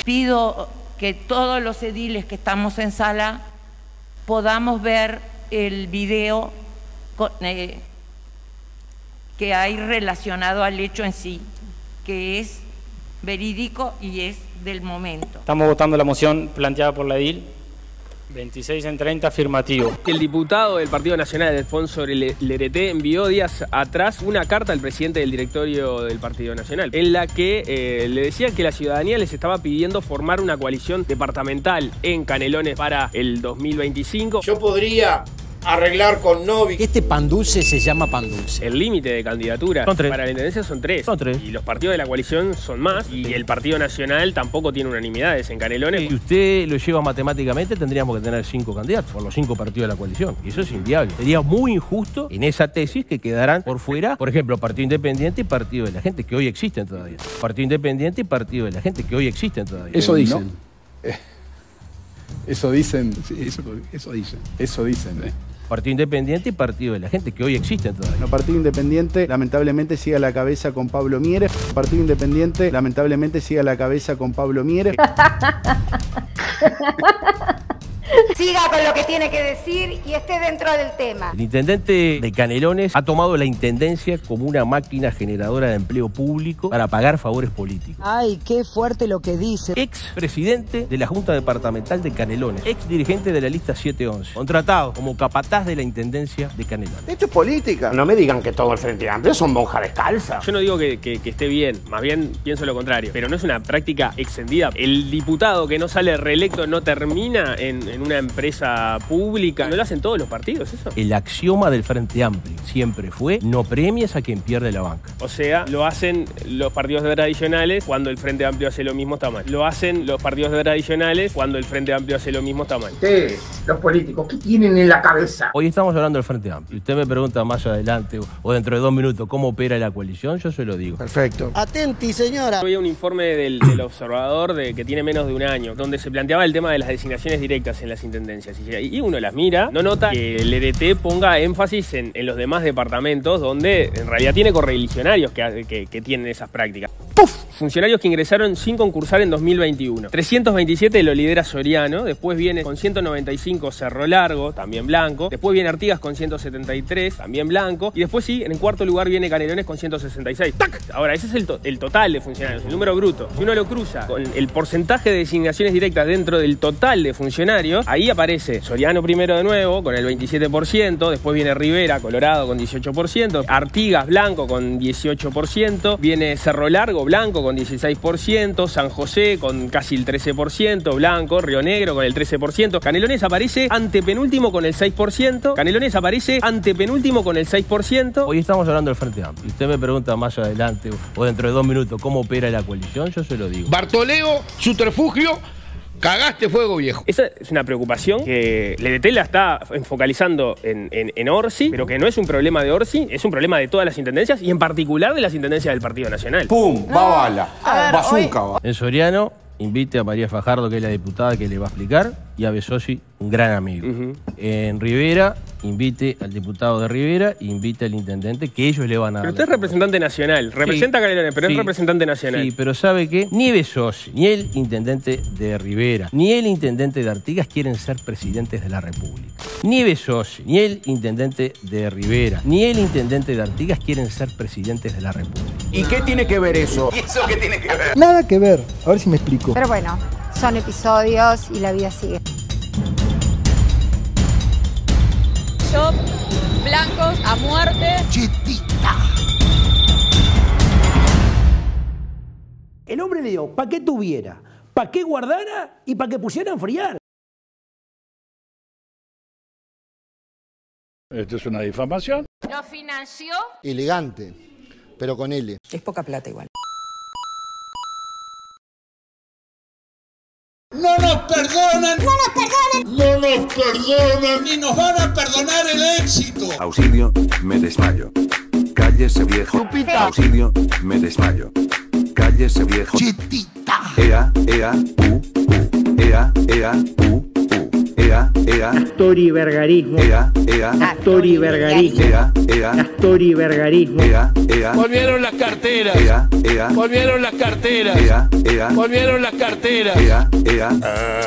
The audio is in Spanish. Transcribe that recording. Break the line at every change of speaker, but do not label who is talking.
Pido que todos los ediles que estamos en sala podamos ver el video que hay relacionado al hecho en sí, que es verídico y es del momento.
Estamos votando la moción planteada por la edil. 26 en 30, afirmativo.
El diputado del Partido Nacional, Alfonso Lerete, envió días atrás una carta al presidente del directorio del Partido Nacional, en la que le decía que la ciudadanía les estaba pidiendo formar una coalición departamental en Canelones para el 2025.
Yo podría arreglar con Novi.
Este pan dulce se llama pan dulce.
El límite de candidaturas para la intendencia son 3.
Son 3.
Y los partidos de la coalición son más. Y el Partido Nacional tampoco tiene unanimidades en Canelones.
Si usted lo lleva matemáticamente, tendríamos que tener 5 candidatos por los 5 partidos de la coalición. Y eso es inviable. Sería muy injusto en esa tesis que quedaran por fuera, por ejemplo, Partido Independiente y Partido de la Gente, que hoy existen todavía. Partido Independiente y Partido de la Gente, que hoy existen todavía.
Eso dicen.
¿No? Eso dicen.
Sí, eso dicen.
Eso dicen.
Partido Independiente y Partido de la Gente, que hoy existen todavía.
El Partido Independiente lamentablemente sigue a la cabeza con Pablo Mieres. El Partido Independiente lamentablemente sigue a la cabeza con Pablo Mieres.
Siga con lo que tiene que decir y esté dentro del tema.
El intendente de Canelones ha tomado la intendencia como una máquina generadora de empleo público para pagar favores políticos.
Ay, qué fuerte lo que dice.
Ex presidente de la Junta Departamental de Canelones, ex dirigente de la lista 711, contratado como capataz de la intendencia de Canelones.
Esto es política. No me digan que todo el Frente Amplio son monjas descalzas.
Yo no digo que esté bien, más bien pienso lo contrario, pero no es una práctica extendida. El diputado que no sale reelecto no termina en una empresa pública. ¿No lo hacen todos los partidos eso?
El axioma del Frente Amplio siempre fue: no premies a quien pierde la banca.
O sea, lo hacen los partidos tradicionales cuando el Frente Amplio hace lo mismo, está mal. Lo hacen los partidos tradicionales cuando el Frente Amplio hace lo mismo, está mal.
Ustedes, los políticos, ¿qué tienen en la cabeza?
Hoy estamos hablando del Frente Amplio. Usted me pregunta más adelante o dentro de 2 minutos cómo opera la coalición, yo se lo digo.
Perfecto. Atenti, señora.
Había un informe del observador que tiene menos de un año, donde se planteaba el tema de las designaciones directas en las intendencias. Y uno las mira, no nota que el EDT ponga énfasis en los demás departamentos donde en realidad tiene correligionarios que tienen esas prácticas. ¡Puf! Funcionarios que ingresaron sin concursar en 2021. 327 lo lidera Soriano, después viene con 195 Cerro Largo, también blanco, después viene Artigas con 173, también blanco, y después sí, en cuarto lugar viene Canelones con 166. ¡Tac! Ahora, ese es el total de funcionarios, el número bruto. Si uno lo cruza con el porcentaje de designaciones directas dentro del total de funcionarios, ahí aparece Soriano primero de nuevo con el 27%, después viene Rivera, Colorado con 18%, Artigas blanco con 18%, viene Cerro Largo blanco con 16%, San José con casi el 13%, blanco, Río Negro con el 13%, Canelones aparece antepenúltimo con el 6%, Canelones aparece antepenúltimo con el 6%.
Hoy estamos hablando del Frente Amplio. Usted me pregunta más adelante o dentro de 2 minutos cómo opera la coalición, yo se lo digo.
Bartoleo, subterfugio, cagaste fuego viejo.
Esa es una preocupación que Lerete la está focalizando en Orsi, pero que no es un problema de Orsi, es un problema de todas las intendencias y en particular de las intendencias del Partido Nacional.
¡Pum! Va bala. Bazooka.
En Soriano, invite a María Fajardo, que es la diputada que le va a explicar, y a Besosi, un gran amigo. En Rivera, invite al diputado de Rivera e invite al intendente, que ellos le van a dar.
Pero usted es representante nacional, representa a Canelones, pero es representante nacional.
Sí, pero ¿sabe qué? Ni Besosi, ni el intendente de Rivera, ni el intendente de Artigas quieren ser presidentes de la República. Ni Besosi, ni el intendente de Rivera, ni el intendente de Artigas quieren ser presidentes de la República.
¿Y qué tiene que ver eso?
¿Y eso qué tiene que ver?
Nada que ver. A ver si me explico.
Pero bueno, son episodios y la vida sigue.
Shop, blancos a muerte.
Chetita.
El hombre le dio para que tuviera, para que guardara y para que pusiera a enfriar.
Esto es una difamación.
Lo financió.
Elegante, pero con L.
Es poca plata igual.
No nos perdonan. No nos perdonan. No nos perdonan. Ni nos van a perdonar el éxito.
Auxilio, me desmayo. Cállese viejo.
Lupita.
Auxilio, me desmayo. Cállese viejo.
Chetita.
Ea, ea, ea, ea, ea,
Astorivergarismo. Astorivergarismo. Astorivergarismo.
Volvieron las carteras. Volvieron las carteras. Volvieron las carteras.